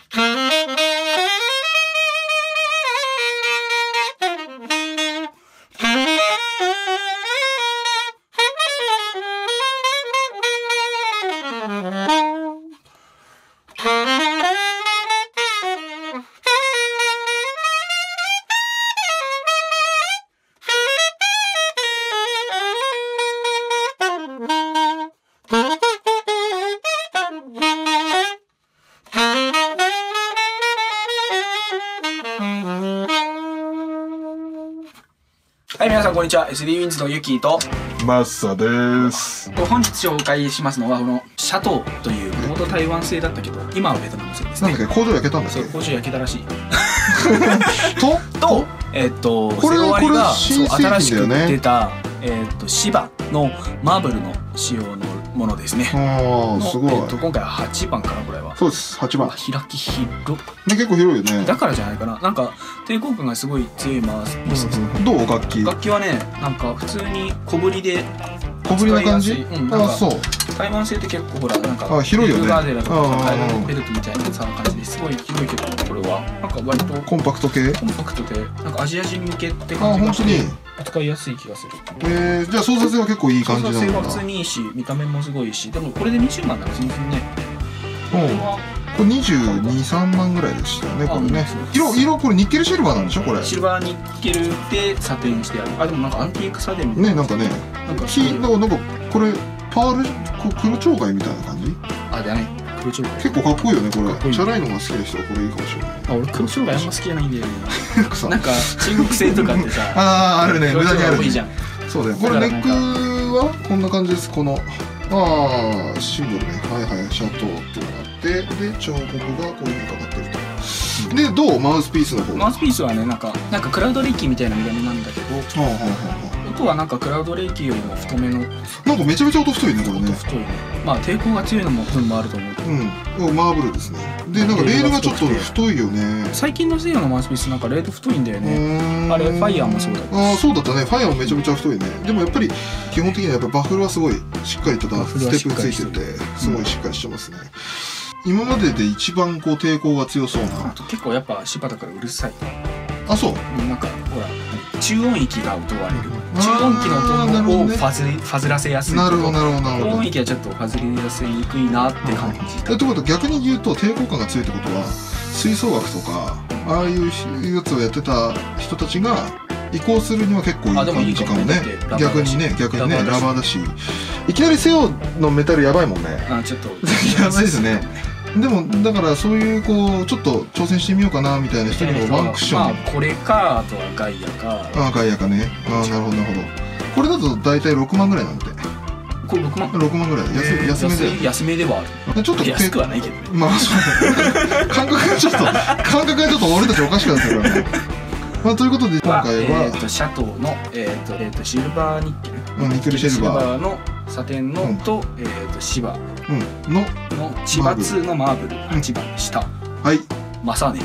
はい、皆さんこんにちは。SD ウィンズのユキとマッサです。 本日紹介しますのはこのシャトーというもともと台湾製だったけど今はベトナム製ですね。 なんだっけ、工場焼けたんだっけ。 そう、工場焼けたらしい。 とこれは新製品だよね。 新しく出た芝のマーブルの仕様のものですね。 ああ、すごい。 今回は8番かな、これは。 そうです、8番。 開き広ね、 結構広いよね。 だからじゃないかな。なんか抵抗感がすごい強いマウスピースです。 どう楽器？ 楽器はね、なんか普通に小ぶりで小ぶりな感じ？あ、そう。 台湾製って結構ほらなんか広いよね。 ガーゼだとかベルトみたいなさ感じですごい広いけど、これはなんか割とコンパクト系？ コンパクトでなんかアジア人向けってあ、 感じがして、 本当に扱いやすい気がする。 じゃあ操作性は結構いい感じなんだ。 操作性は普通にいいし、見た目もすごいし、でもこれで20万なら全然ね。 これ22、3万ぐらいでしたよね、これね。色これニッケルシルバーなんでしょ、これ。 シルバーニッケルで査定してある。あ、でもなんかアンティークサデンね、なんかね、なんかこれパール黒蝶貝みたいな感じ。 あ、だね、黒蝶貝結構かっこいいよね、これ。チャラいのが好きな人はこれいいかもしれない。 あ、俺黒蝶貝あんま好きじゃないんだよね。なんか中国製とかってさ、 ああるね、無駄にある。そうだよ。これネックはこんな感じです。このシンボルね、はいはい、シャトーっていうのがあって、で彫刻がこういうふうにかかってると。で、どうマウスピースの方？ マウスピースはね、なんかクラウドレイキーみたいな見た目なんだけど、音はなんかクラウドレイキーよりも太めの。 なんかめちゃめちゃ音太いね、これね。 太いね。まあ抵抗が強いのも分もあると思うけど。 うん、マーブルですね。で、なんかレールがちょっと太いよね。 最近のセイヨのマウスピースなんかレール太いんだよね。あれファイヤーもそうだった。 ああ、そうだったね。ファイヤーもめちゃめちゃ太いね。でもやっぱり基本的にはやっぱバッフルはすごいしっかりとステップついてて、すごいしっかりしてますね。今までで一番こう抵抗が強そうな。 結構やっぱ芝だからうるさい。 あ、そう。 なんかほら中音域が歌われる。中音域の音をファズらせやすい。なるほどなるほどなるほど。高音域はちょっとファズりやすいにくいなって感じ。 ということは逆に言うと抵抗感が強いってことは吹奏楽とかああいうやつをやってた人たちが移行するには結構いい感じかもね。逆にねラバーだし、いきなりセオのメタルやばいもんね。 あ、ちょっとやばいですね。でもだからそういうこうちょっと挑戦してみようかなみたいな人にもワンクッション。 まあこれか、あとはガイアか。 ああ、ガイアかね。ああ、なるほどなるほど。これだと大体6万ぐらいなんて。 これ6万 6万ぐらい。安めで。 安めではある。 ちょっと安くはないけどね。 まあそうだね。感覚がちょっと俺たちおかしくなってるからね。まあということで今回はシャトーのシルバーニッケル。 ニッケルシルバーのサテンのと芝の千葉2のマーブル8番でした。 はい。 まさね。